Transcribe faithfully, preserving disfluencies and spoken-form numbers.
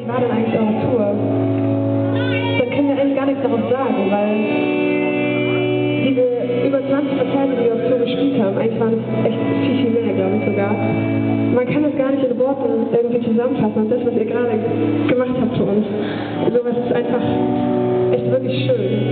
war denn eigentlich eure Tour? Dann können wir eigentlich gar nichts darauf sagen, weil diese über zwanzig Konzerte, die wir auf Tour gespielt haben, eigentlich waren es echt viel, viel mehr, glaube ich sogar. Man kann das gar nicht in Worten irgendwie zusammenfassen und das, was ihr gerade gemacht habt für uns, sowas ist einfach echt wirklich schön.